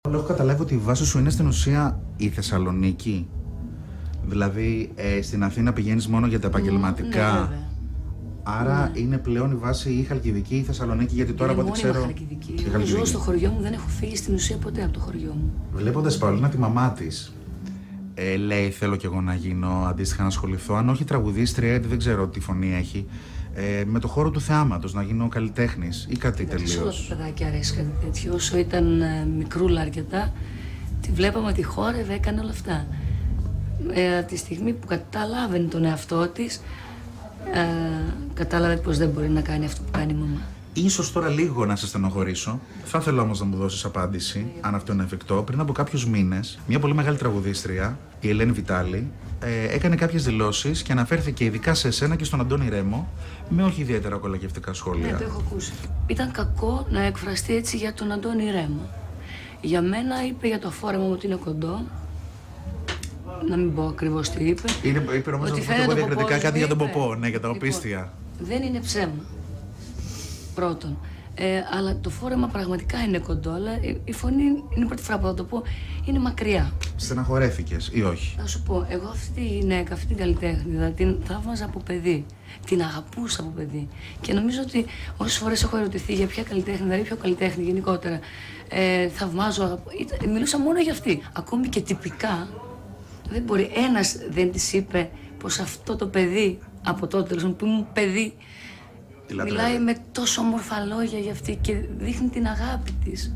Έχω καταλάβει ότι η βάση σου είναι στην ουσία η Θεσσαλονίκη. Δηλαδή στην Αθήνα πηγαίνεις μόνο για τα επαγγελματικά. Ναι, άρα είναι πλέον η βάση η Χαλκιδική ή η Θεσσαλονίκη, γιατί τώρα από ό,τι ξέρω. Χαλκιδική. Εγώ ζω στο χωριό μου, δεν έχω φύγει στην ουσία ποτέ από το χωριό μου. Βλέποντας Παολίνα τη μαμά της, λέει θέλω κι εγώ να γίνω αντίστοιχα να ασχοληθώ, αν όχι τραγουδίστρια, γιατί δεν ξέρω τι φωνή έχει, με το χώρο του θεάματος, να γίνω καλλιτέχνης ή κάτι τελείως. Σε όλα τα παιδάκια αρέσει κάτι τέτοιο. Όσο ήταν μικρούλα αρκετά, τη βλέπαμε ότι χόρευε, έκανε όλα αυτά. Τη στιγμή που καταλάβαινε τον εαυτό της, κατάλαβε πως δεν μπορεί να κάνει αυτό που κάνει η μαμά. Ίσως τώρα λίγο να σε στενοχωρήσω. Θα ήθελα όμως να μου δώσεις απάντηση, αν αυτό είναι εφικτό. Πριν από κάποιους μήνες, μια πολύ μεγάλη τραγουδίστρια, η Ελένη Βιτάλη, έκανε κάποιες δηλώσεις και αναφέρθηκε ειδικά σε εσένα και στον Αντώνη Ρέμο, με όχι ιδιαίτερα κολακευτικά σχόλια. Ναι, το έχω ακούσει. Ήταν κακό να εκφραστεί έτσι για τον Αντώνη Ρέμο. Για μένα είπε για το φόρεμα μου ότι είναι κοντό. Να μην πω ακριβώς τι είπε. Είπε όμως ότι φαίνεται διακριτικά κάτι για τον ποπό, ναι, για τα οπίστια. Δεν είναι ψέμα. Πρώτον. Αλλά το φόρεμα πραγματικά είναι κοντό, αλλά η φωνή είναι η πρώτη φορά που θα το πω, είναι μακριά. Στεναχωρέθηκες ή όχι? Θα σου πω, εγώ αυτή τη γυναίκα, αυτή την καλλιτέχνη, την θαύμαζα από παιδί. Την αγαπούσα από παιδί. Και νομίζω ότι όσες φορές έχω ερωτηθεί για ποια καλλιτέχνη, δηλαδή ποιο καλλιτέχνη γενικότερα, θαυμάζω, μιλούσα μόνο για αυτή. Ακόμη και τυπικά, δεν μπορεί, ένας δεν της είπε πως αυτό το παιδί, από τότε που ήμουν παιδί, μιλάει με τόσο όμορφα λόγια για αυτή και δείχνει την αγάπη της.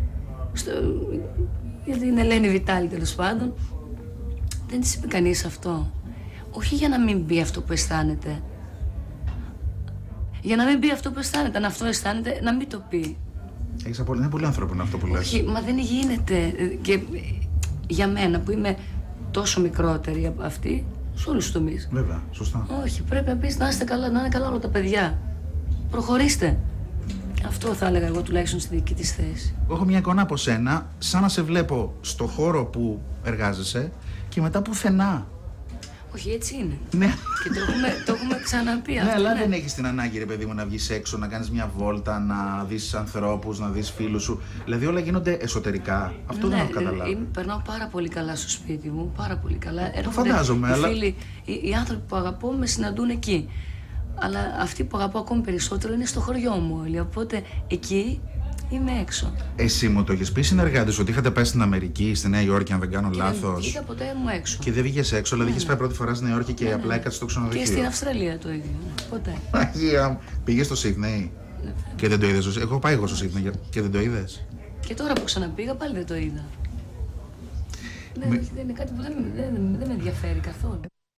Για την Ελένη Βιτάλη, τέλος πάντων, δεν της είπε κανείς αυτό. Όχι για να μην πει αυτό που αισθάνεται. Για να μην πει αυτό που αισθάνεται. Αν αυτό αισθάνεται, να μην το πει. Είναι πολύ ανθρώπινο αυτό που λες. Όχι, μα δεν γίνεται. Και για μένα που είμαι τόσο μικρότερη από αυτή, σε όλους τους τομείς. Βέβαια, σωστά. Όχι, πρέπει να πεις να είστε καλά, να είναι καλά όλα τα παιδιά. Προχωρήστε. Αυτό θα έλεγα εγώ τουλάχιστον στη δική της θέση. Έχω μια εικόνα από σένα, σαν να σε βλέπω στο χώρο που εργάζεσαι και μετά πουθενά. Όχι, έτσι είναι. Ναι. Και το έχουμε ξαναπεί αυτό. Ναι, αλλά δεν έχεις την ανάγκη, ρε παιδί μου, να βγεις έξω, να κάνεις μια βόλτα, να δεις ανθρώπους, να δεις φίλους σου. Δηλαδή όλα γίνονται εσωτερικά. Αυτό δεν έχω καταλάβει. Περνάω πάρα πολύ καλά στο σπίτι μου, πάρα πολύ καλά. Το φαντάζομαι, αλλά. Οι άνθρωποι που αγαπώ με συναντούν εκεί. Αλλά αυτοί που αγαπώ ακόμη περισσότερο είναι στο χωριό μου όλοι. Οπότε εκεί είμαι έξω. Εσύ μου το έχεις πει συνεργάτες ότι είχατε πάει στην Αμερική, στη Νέα Υόρκη, αν δεν κάνω λάθος. Δεν βγήκα ποτέ μου έξω. Και δεν βγήκες έξω, δηλαδή είχες πάει πρώτη φορά στη Νέα Υόρκη και απλά έκατσε στο ξενοδοχείο. Και στην Αυστραλία το ίδιο. Ποτέ. Πήγες στο Σίδνεϊ και δεν το είδες? Έχω πάει εγώ στο Σίδνεϊ και δεν το είδες? Και τώρα που ξαναπήγα πάλι δεν το είδα. Δεν είναι κάτι που δεν με ενδιαφέρει καθόλου.